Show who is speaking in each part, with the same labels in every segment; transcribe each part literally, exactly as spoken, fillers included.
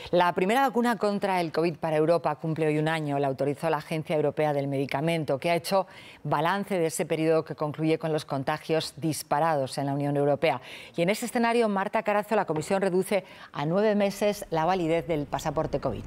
Speaker 1: La primera vacuna contra el COVID para Europa cumple hoy un año. La autorizó la Agencia Europea del Medicamento, que ha hecho balance de ese periodo que concluye con los contagios disparados en la Unión Europea. Y en ese escenario, Marta Carazo, la Comisión reduce a nueve meses la validez del pasaporte COVID.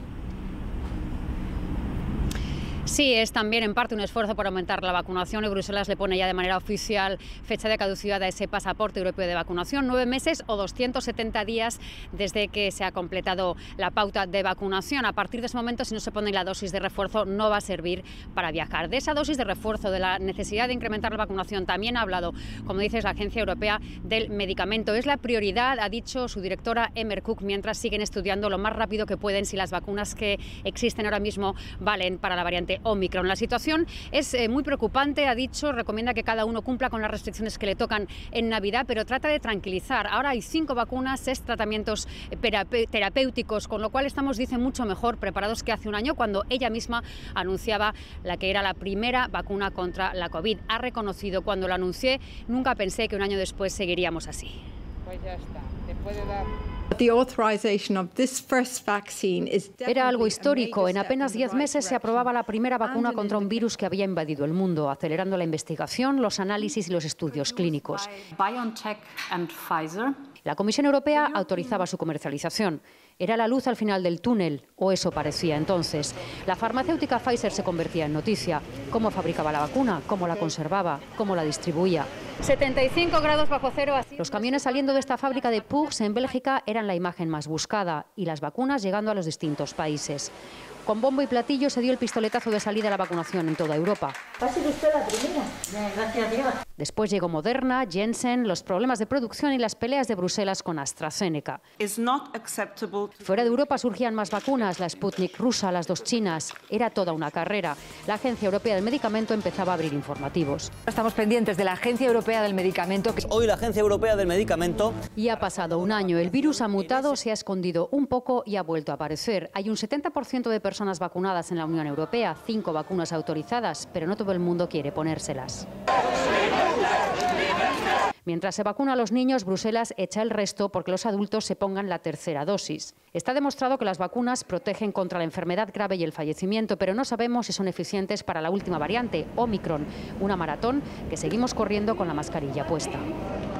Speaker 2: Sí, es también en parte un esfuerzo por aumentar la vacunación y Bruselas le pone ya de manera oficial fecha de caducidad a ese pasaporte europeo de vacunación, nueve meses o doscientos setenta días desde que se ha completado la pauta de vacunación. A partir de ese momento, si no se pone la dosis de refuerzo, no va a servir para viajar. De esa dosis de refuerzo, de la necesidad de incrementar la vacunación, también ha hablado, como dices, la Agencia Europea del Medicamento. Es la prioridad, ha dicho su directora Emmer Cook, mientras siguen estudiando lo más rápido que pueden si las vacunas que existen ahora mismo valen para la variante Omicron. La situación es eh, muy preocupante, ha dicho, recomienda que cada uno cumpla con las restricciones que le tocan en Navidad, pero trata de tranquilizar. Ahora hay cinco vacunas, seis tratamientos terapéuticos, con lo cual estamos, dice, mucho mejor preparados que hace un año, cuando ella misma anunciaba la que era la primera vacuna contra la COVID. Ha reconocido: cuando lo anuncié, nunca pensé que un año después seguiríamos así.
Speaker 3: Pues ya está, te puede dar...
Speaker 2: Era algo histórico. En apenas diez meses se aprobaba la primera vacuna contra un virus que había invadido el mundo, acelerando la investigación, los análisis y los estudios clínicos. La Comisión Europea autorizaba su comercialización. Era la luz al final del túnel, o eso parecía entonces. La farmacéutica Pfizer se convertía en noticia. Cómo fabricaba la vacuna, cómo la conservaba, cómo la distribuía. setenta y cinco grados bajo cero. Así... Los camiones saliendo de esta fábrica de Pugs en Bélgica eran la imagen más buscada, y las vacunas llegando a los distintos países. Con bombo y platillo se dio el pistoletazo de salida a la vacunación en toda Europa.
Speaker 4: ¿Va a ser usted la primera? Gracias a Dios.
Speaker 2: Después llegó Moderna, Janssen, los problemas de producción y las peleas de Bruselas con AstraZeneca. Fuera de Europa surgían más vacunas, la Sputnik rusa, las dos chinas. Era toda una carrera. La Agencia Europea del Medicamento empezaba a abrir informativos.
Speaker 1: Estamos pendientes de la Agencia Europea del Medicamento. Que...
Speaker 5: Hoy la Agencia Europea del Medicamento...
Speaker 2: Y ha pasado un año. El virus ha mutado, se ha escondido un poco y ha vuelto a aparecer. Hay un setenta por ciento de personas vacunadas en la Unión Europea, cinco vacunas autorizadas, pero no todo el mundo quiere ponérselas. Mientras se vacuna a los niños, Bruselas echa el resto porque los adultos se pongan la tercera dosis. Está demostrado que las vacunas protegen contra la enfermedad grave y el fallecimiento, pero no sabemos si son eficientes para la última variante, Omicron, una maratón que seguimos corriendo con la mascarilla puesta.